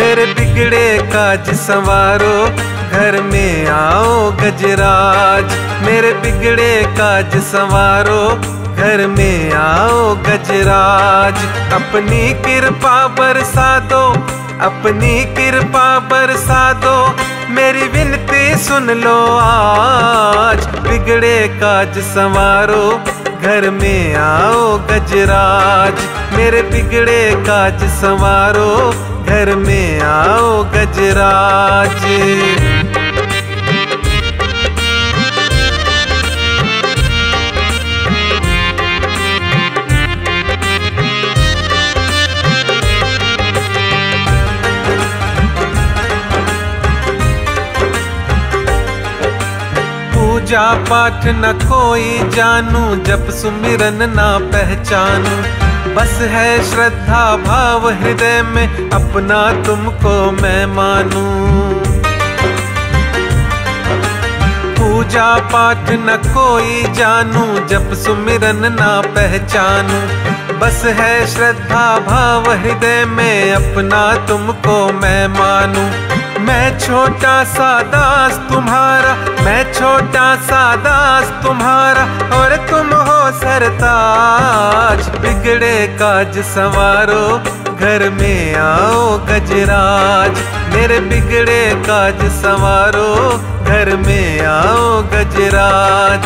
मेरे बिगड़े काज संवारो, घर में आओ गजराज। मेरे बिगड़े काज संवारो, घर में आओ गजराज। अपनी कृपा बरसा दो, अपनी कृपा बरसा दो, मेरी विनती सुन लो आज। बिगड़े काज संवारो, घर में आओ गजराज। मेरे बिगड़े काज संवारो, घर में आओ गजराज। पूजा पाठ न कोई जानू, जप सुमिरन ना पहचानू। बस है श्रद्धा भाव हृदय में, अपना तुमको मैं मानू। पूजा पाठ न कोई जानू, जप सुमिरन ना पहचानू। बस है श्रद्धा भाव हृदय में, अपना तुमको मैं मानू। मैं छोटा सा दास तुम्हारा, मैं छोटा सा दास तुम्हारा, और तुम हो सरताज। बिगड़े काज संवारो, घर में आओ गजराज। मेरे बिगड़े काज संवारो, घर में आओ गजराज।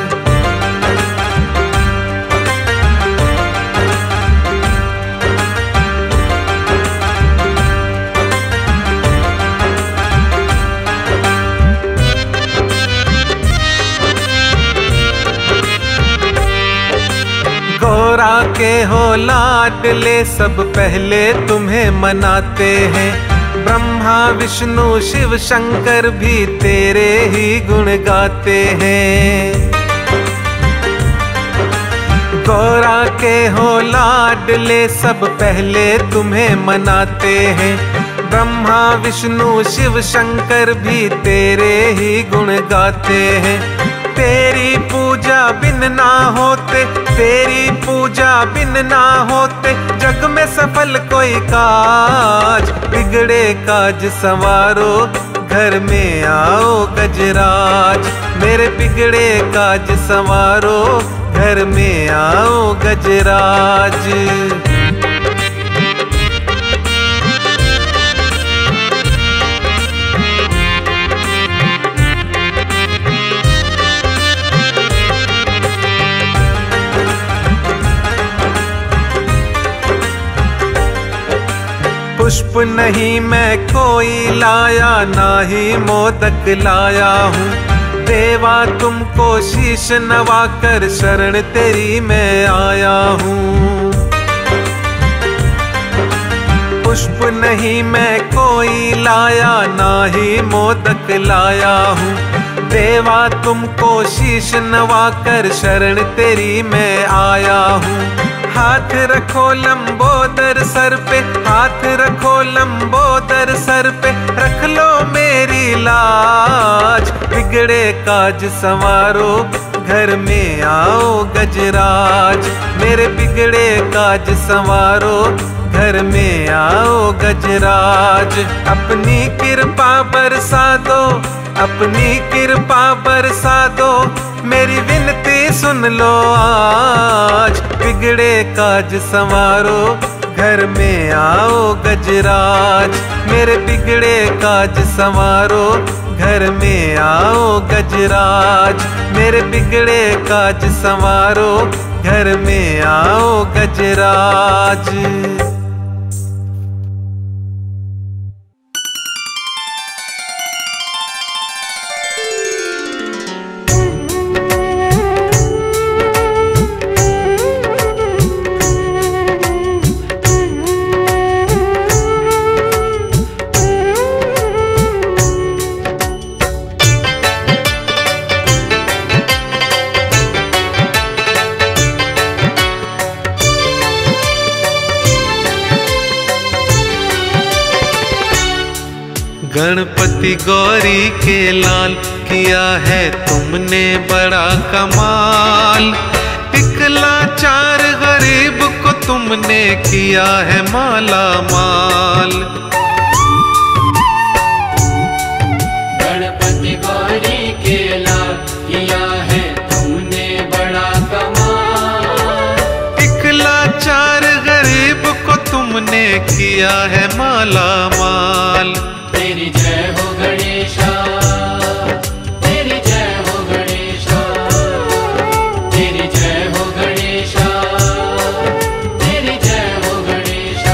गौरा के हो लाडले, सब पहले तुम्हें मनाते हैं। ब्रह्मा विष्णु शिव शंकर भी तेरे ही गुण गाते हैं। गौरा के हो लाडले, सब पहले तुम्हें मनाते हैं। ब्रह्मा विष्णु शिव शंकर भी तेरे ही गुण गाते हैं। तेरी पूजा बिन ना होते, तेरी पूजा बिन ना होते, जग में सफल कोई काज। बिगड़े काज संवारो, घर में आओ गजराज। मेरे बिगड़े काज संवारो, घर में आओ गजराज। पुष्प नहीं मैं कोई लाया, ना ही मोदक लाया हूँ। देवा तुमको शीश नवा कर, शरण तेरी मैं आया हूँ। पुष्प नहीं मैं कोई लाया, ना ही मोदक लाया हूँ। देवा तुमको शीश नवा कर, शरण तेरी मैं आया हूँ। हाथ रखो लंबोदर सर पे, हाथ रखो लंबोदर सर पे, रख लो मेरी लाज। बिगड़े काज संवारो, घर में आओ गजराज। मेरे बिगड़े काज संवारो, घर में आओ गजराज। अपनी कृपा बरसा दो, अपनी कृपा बरसा दो, मेरी विनती सुन लो आज। बिगड़े काज संवारो, घर में आओ गजराज। मेरे बिगड़े काज संवारो, घर में आओ गजराज। मेरे बिगड़े काज संवारो, घर में आओ गजराज। गणपति गौरी के लाल, किया है तुमने बड़ा कमाल। एक लाचार गरीब को तुमने किया है माला माल। तुमने किया है माला माल। तेरी जय हो गणेशा, तेरी जय हो गणेशा, तेरी जय हो गणेशा, तेरी जय हो गणेशा।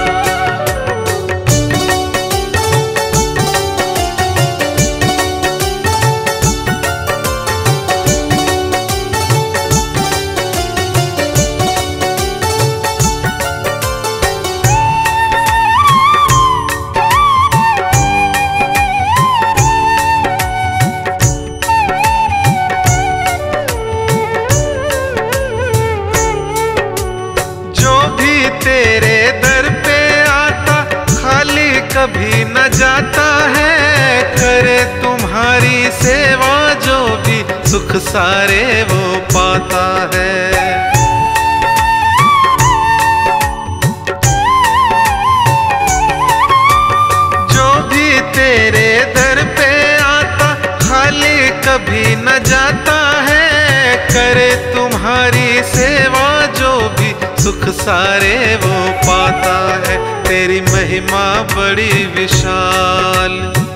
तेरे दर पे आता खाली कभी न जाता है, करे तुम्हारी सेवा जो भी सुख सारे वो पाता है। जो भी तेरे दर पे आता खाली कभी न जाता है, करे तुम्हारी सेवा जो भी सुख सारे वो पाता है। तेरी महिमा बड़ी विशाल,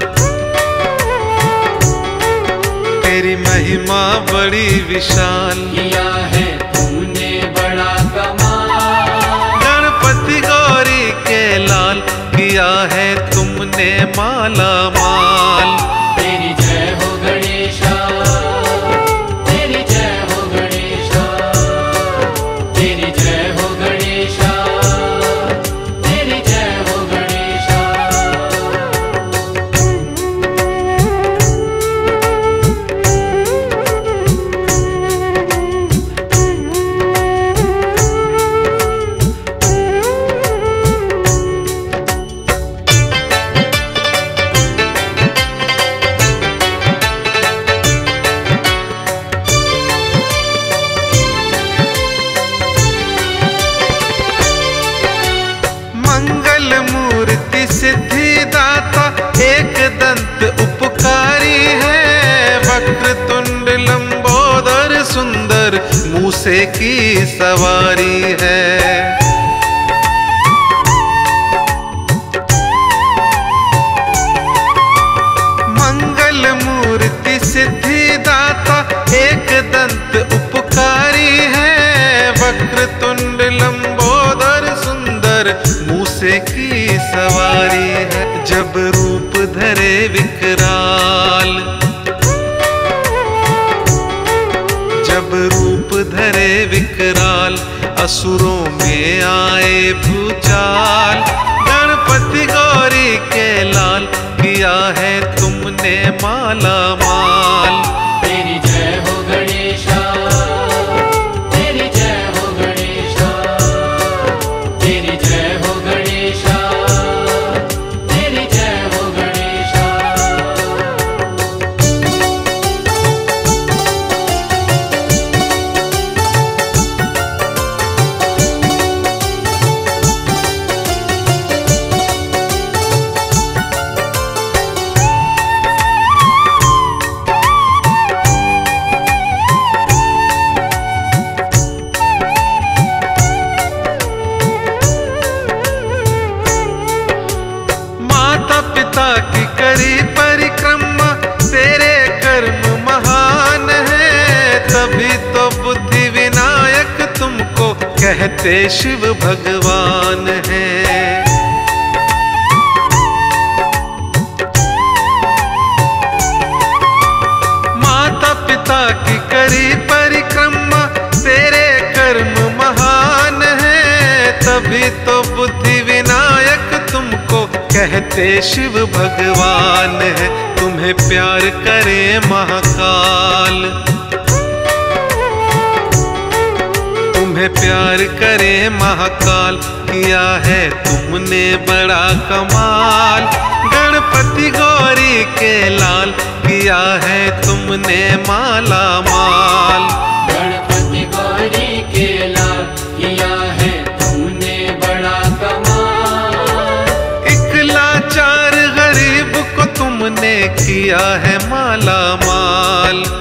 तेरी महिमा बड़ी विशाल। किया है तूने बड़ा कमाल, गणपति गौरी के लाल किया है तुमने माला माल। तेरी जय हो गणेशा, तेरी जय हो गणेशा, तेरी जय हो गणेशा, तेरी जय हो गणेशा। मंगल मूर्ति सिद्धिदाता एक दंत उपकारी है, वक्रतुंड लंबोदर सुंदर मूसे की सवारी है। मंगल मूर्ति सिद्धिदाता एक दंत उपकारी है, वक्रतुंड लंबोदर सुंदर मूसे की सवारी है। जब रूप धरे विकराल, जब रूप धरे विकराल, असुरों में आए भूचाल। गणपति गौरी के लाल किया है तुमने माला माल। तेरी जय हो गणेशा, तेरी जय हो गणेशा, तेरी जय हो गणेशा, तेरी जय हो गणेशा। की करी परिक्रमा तेरे कर्म महान है, तभी तो बुद्धि विनायक तुमको कहते शिव भगवान है। माता पिता की करी परिक्रमा तेरे कर्म महान है, तभी तो बुद्धि विनायक तुमको कहते शिव भगवान है। तुम्हें प्यार करे महाकाल, तुम्हें प्यार करे महाकाल, किया है तुमने बड़ा कमाल। गणपति गौरी के लाल किया है तुमने माला माल। गणपति गौरी के लाल किया है तुमने बड़ा कमाल। एक लाचार गरीब को तुमने किया है माला माल।